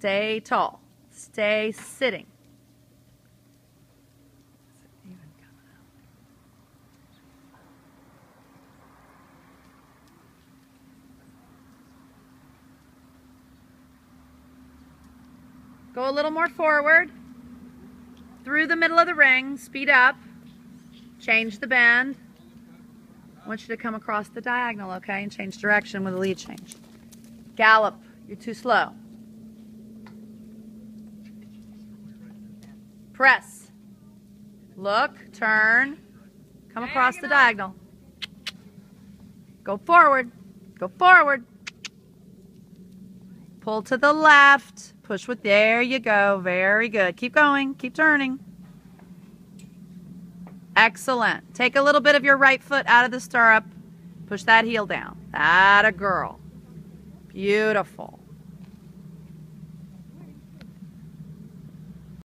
Stay tall. Stay sitting. Go a little more forward. Through the middle of the ring. Speed up. Change the bend. I want you to come across the diagonal, okay? And change direction with a lead change. Gallop. You're too slow. Press. Look. Turn. Come across the diagonal. Go forward. Go forward. Pull to the left. Push with, there you go. Very good. Keep going. Keep turning. Excellent. Take a little bit of your right foot out of the stirrup. Push that heel down. Atta girl. Beautiful.